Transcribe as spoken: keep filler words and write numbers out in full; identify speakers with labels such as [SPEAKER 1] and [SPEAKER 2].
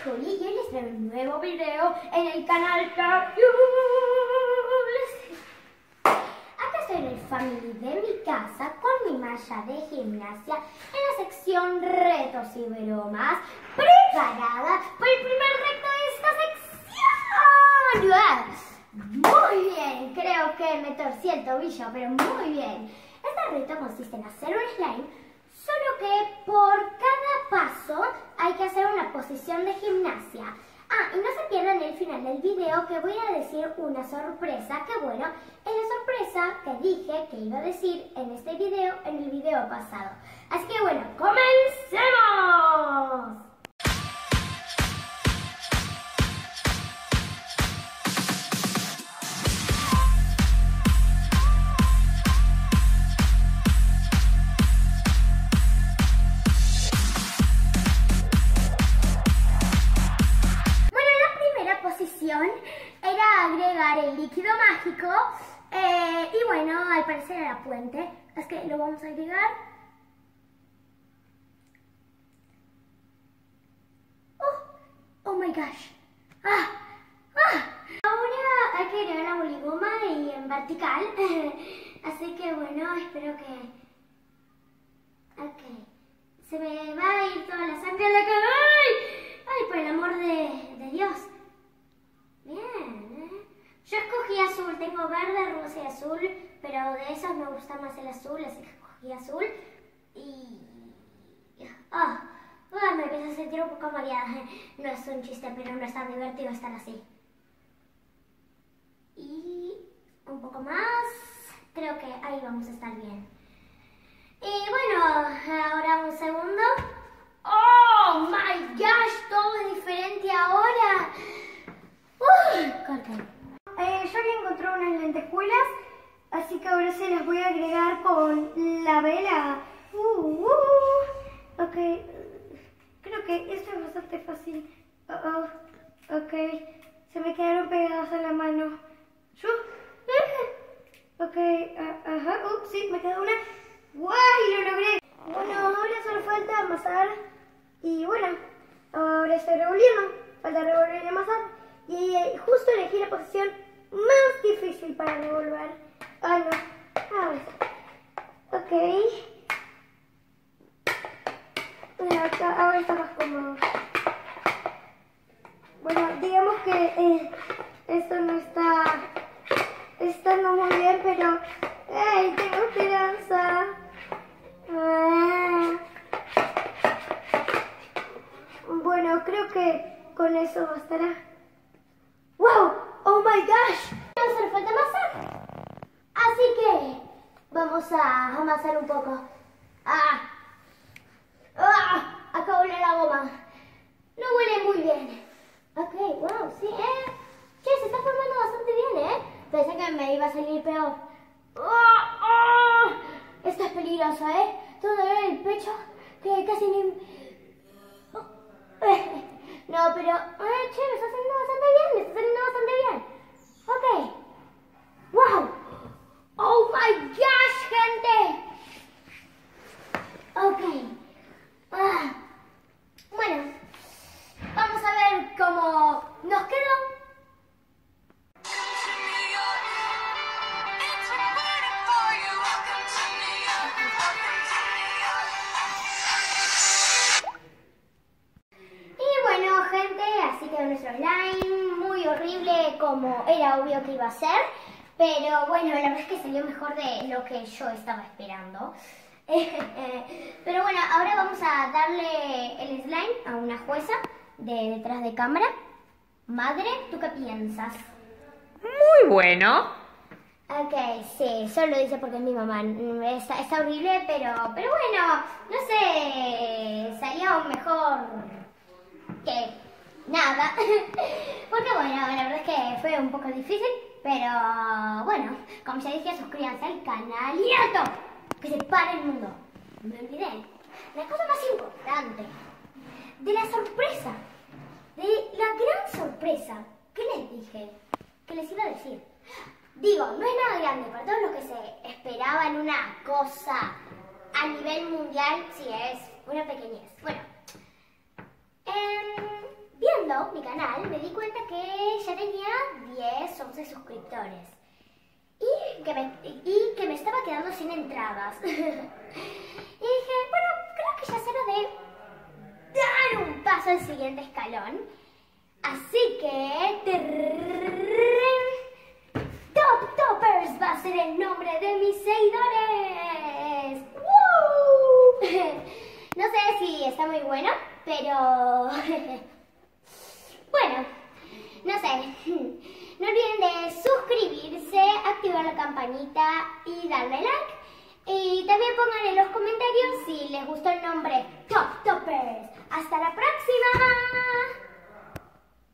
[SPEAKER 1] Juli y hoy les traigo un nuevo video en el canal Capule. Acá estoy en el family de mi casa con mi malla de gimnasia en la sección retos y bromas, preparada para el primer reto de esta sección. Muy bien, creo que me torcí el tobillo, pero muy bien. Este reto consiste en hacer un slime, solo que por cada paso hay que hacer una posición de gimnasia. Ah, y no se pierdan el final del video, que voy a decir una sorpresa, que bueno, es la sorpresa que dije que iba a decir en este video, en el video pasado. Así que bueno, ¡comencemos! Era agregar el líquido mágico eh, y bueno, al parecer era puente, así que lo vamos a agregar. Oh, oh my gosh. Ah, ah. Ahora hay que agregar la boligoma y en vertical, así que bueno, espero que... Ok, se me va a ir toda la sangre a la cara. ¡Ay! ¡Ay, por el amor de, de Dios! Bien, ¿eh? Yo escogí azul, tengo verde, rosa y azul, pero de esos me gusta más el azul, así que escogí azul. Y... Ah, oh, oh, me empiezo a sentir un poco mareada. No es un chiste, pero no es tan divertido estar así. Y un poco más, creo que ahí vamos a estar bien. Y bueno, ahora un segundo. ¡Oh, my gosh! Todo es diferente ahora. Uy, eh, yo le encontré unas lentejuelas, así que ahora se las voy a agregar con la vela. Uh, uh, ok, creo que esto es bastante fácil. Uh -oh. Ok, se me quedaron pegadas a la mano. Yo, ok, uh, ajá, uh, sí, me quedó una. ¡Guay! Lo logré. Bueno, ahora solo falta amasar. Y bueno, ahora estoy revolviendo. Falta revolver y amasar. Y justo elegí la posición más difícil para revolver. Ah, no. Ah, ok. Acá, ahora está más cómodo. Bueno, digamos que eh, esto no está estando muy bien, pero ¡hey! Tengo esperanza. Ah. Bueno, creo que con eso bastará. ¡Wow! ¡Oh my gosh! No hace falta amasar. Así que vamos a amasar un poco. ¡Ah! ¡Ah! Acá huele la goma. No huele muy bien. Ok, wow, sí, ¿eh? Che, se está formando bastante bien, ¿eh? Pensé que me iba a salir peor. ¡Ah! ¡Ah! Esto es peligroso, ¿eh? Todo en el pecho que casi ni... Oh. Eh. No, pero, eh, che, me está haciendo bastante bien, me está haciendo bastante bien. Ok. ¡Wow! ¡Oh my gosh, gente! Ok. Ah. Bueno, vamos a ver cómo nos quedó. Nuestro slime, muy horrible como era obvio que iba a ser, pero bueno, la verdad es que salió mejor de lo que yo estaba esperando. Pero bueno, ahora vamos a darle el slime a una jueza de detrás de cámara. Madre, ¿tú qué piensas?
[SPEAKER 2] Muy bueno.
[SPEAKER 1] Ok, sí, solo lo dice porque es mi mamá. Está, está horrible, pero, pero bueno, no sé, salió mejor que... nada, porque bueno, la verdad es que fue un poco difícil, pero bueno, como ya dije, suscríbanse al canal y ¡alto! Que se pare el mundo. Me olvidé, la cosa más importante, de la sorpresa, de la gran sorpresa, ¿qué les dije? ¿Qué les iba a decir? Digo, no es nada grande, para todos los que se esperaban una cosa a nivel mundial, sí, es una pequeñez. Bueno, eh, bien, viendo mi canal me di cuenta que ya tenía diez, once suscriptores. Y que, me, y que me estaba quedando sin entradas. Y dije, bueno, creo que ya es hora de dar un paso al siguiente escalón. Así que... Top Toppers va a ser el nombre de mis seguidores. ¡Woo! No sé si está muy bueno, pero... bueno, no sé. No olviden de suscribirse, activar la campanita y darle like. Y también pongan en los comentarios si les gustó el nombre Top Toppers. ¡Hasta la próxima!